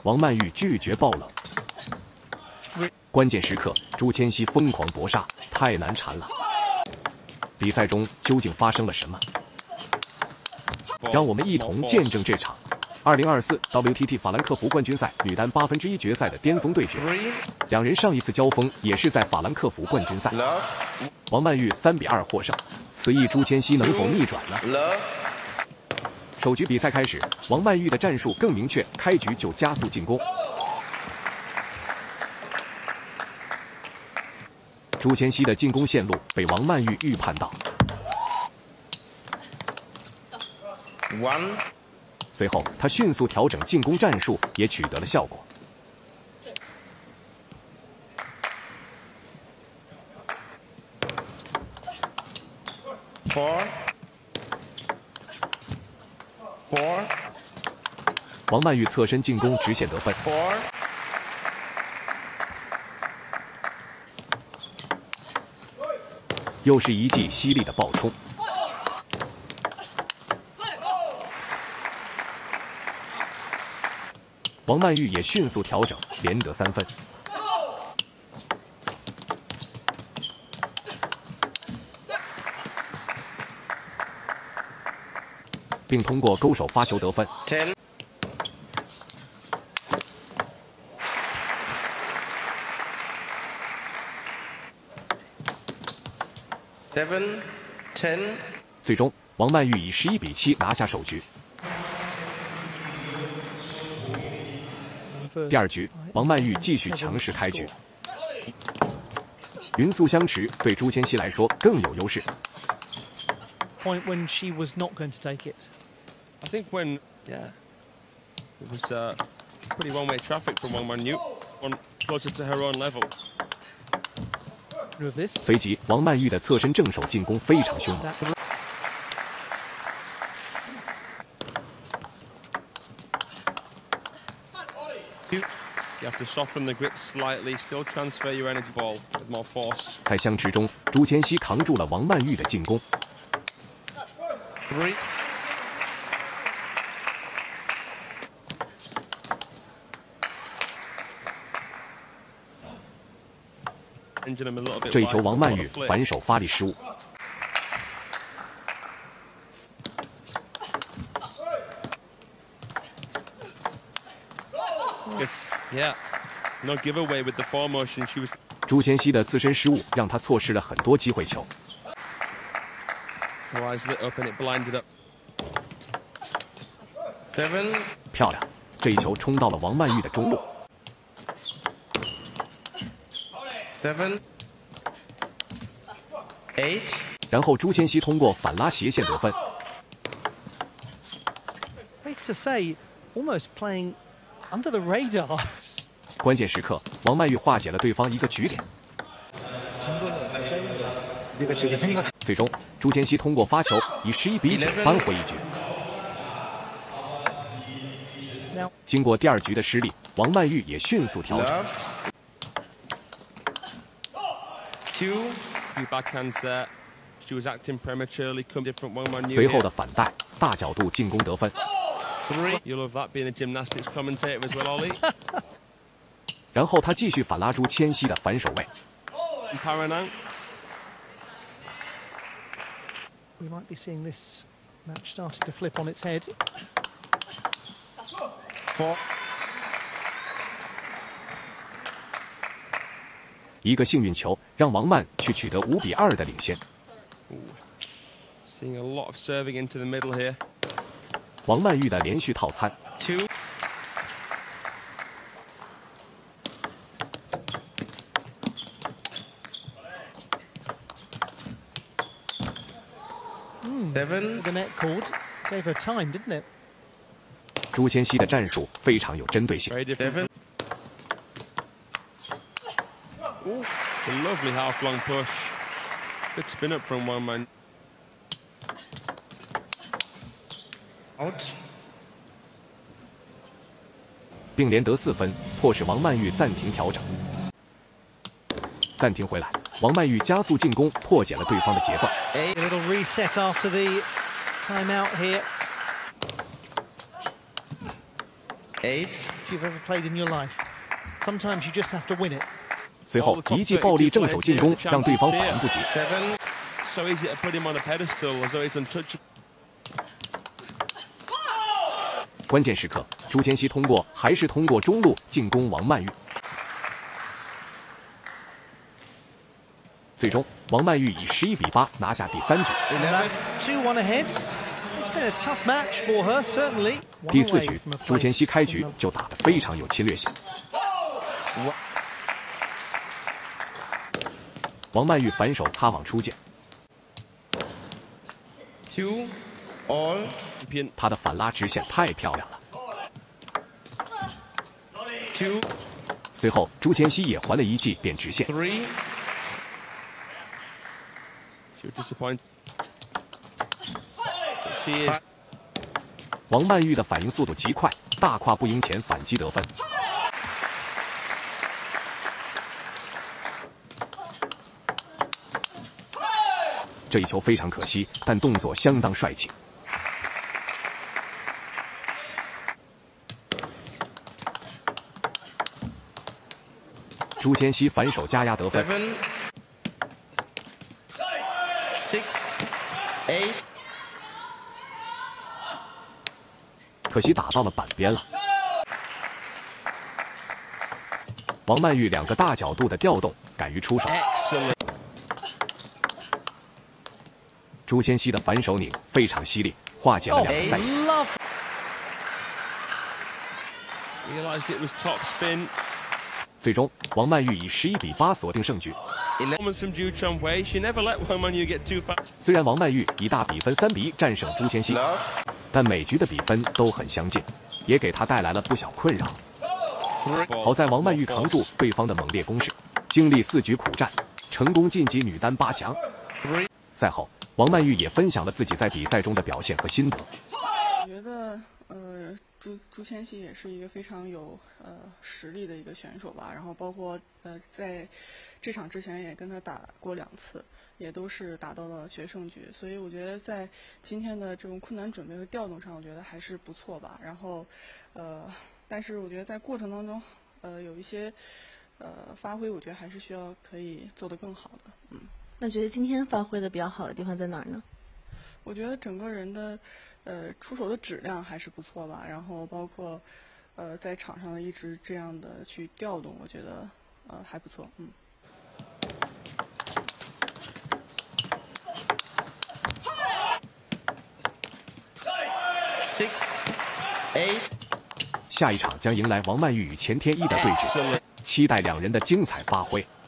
王曼玉拒绝爆冷。关键时刻，朱千熙疯狂搏杀，太难缠了。比赛中究竟发生了什么？让我们一同见证这场2024 WTT 法兰克福冠军赛女单1/8决赛的巅峰对决。两人上一次交锋也是在法兰克福冠军赛，王曼玉3比2获胜。此役朱千熙能否逆转呢？首局比赛开始，王曼玉的战术更明确，开局就加速进攻。朱千熙的进攻线路被王曼玉预判到。随后，他迅速调整进攻战术，也取得了效果。王曼玉侧身进攻，直线得分。又是一记犀利的爆冲。王曼玉也迅速调整，连得3分。并通过勾手发球得分。 7-10。 最终，王曼玉以11比7拿下首局。第二局，王曼玉继续强势开局。匀速相持对朱千熙来说更有优势。 Point when she was not going to take it. I think when, yeah, it was pretty one-way traffic from Wang Manyu, on closer to her own level. 随即，王曼玉的侧身正手进攻非常凶猛。 You have to soften the grip slightly, still transfer your energy ball with more force. 在相持中，朱千熙扛住了王曼玉的进攻。这一球，王曼玉反手发力失误。 Yeah, no giveaway with the forward motion. She was. 朱千熙的自身失误让他错失了很多机会球。 Her eyes lit up and it blinded up. 漂亮，这一球冲到了王曼玉的中路。然后朱千熙通过反拉斜线得分。 Safe to say, almost playing under the radar. 关键时刻，王曼玉化解了对方一个局点。最终，朱千熙通过发球以11比9扳回一局。经过第二局的失利，王曼玉也迅速调整。随后的反带，大角度进攻得分。然后他继续反拉朱千熙的反手位。 We might be seeing this match starting to flip on its head. 一个幸运球让王曼去取得5比2的领先。 Seeing a lot of serving into the middle here. 王曼玉的连续套餐。 The net called gave her time, didn't it? 朱千熙的战术非常有针对性。 A lovely half-long push. Good spin up from Wang Man. Out. 并连得4分，迫使王曼玉暂停调整。暂停回来，王曼玉加速进攻，破解了对方的节奏。 A little reset after the timeout here. 8. you've ever played in your life. Sometimes you just have to win it. 随后一记暴力正手进攻，让对方反应不及。 7. So easy to put him on a pedestal, as though he's untouchable. 关键时刻，朱千熙还是通过中路进攻王曼玉。最终，王曼玉以11比8拿下第3局。 And that's 2-1 ahead. It's been a tough match for her, certainly. 第4局，朱千熙开局就打得非常有侵略性。王曼玉反手擦网出界， 2 all. 她的反拉直线太漂亮了。 2. 随后，朱千熙也还了一记变直线。 3. She was disappointed. But she is. 王曼玉的反应速度极快，大跨步赢前反击得分。这一球非常可惜，但动作相当帅气。朱千熙反手加压得分。 7. 6. 8. 可惜打到了板边了。王曼玉2个大角度的调动，敢于出手。 Excellent. 朱千熙的反手拧非常犀利，化解了2个赛季。 Love. Realised it was top spin. 最终，王曼玉以11比8锁定胜局。 Performance from Zhu Chongwei. She never let Wang Manyu get too far. 虽然王曼玉以大比分3比1战胜朱千熙， Love. 但每局的比分都很相近，也给她带来了不小困扰。好在王曼玉扛住对方的猛烈攻势，经历4局苦战，成功晋级女单8强。赛后，王曼玉也分享了自己在比赛中的表现和心得。 我觉得，朱千熙也是一个非常有实力的一个选手吧。然后包括在这场之前也跟他打过2次，也都是打到了决胜局。所以我觉得在今天的这种困难准备和调动上，我觉得还是不错吧。然后但是我觉得在过程当中，有一些发挥，我觉得还是需要可以做得更好的。 那觉得今天发挥的比较好的地方在哪儿呢？ 我觉得整个人的出手的质量还是不错吧，然后包括在场上一直这样的去调动，我觉得还不错。 6. 8. 下一场将迎来王曼玉与钱天一的对决，期待2人的精彩发挥。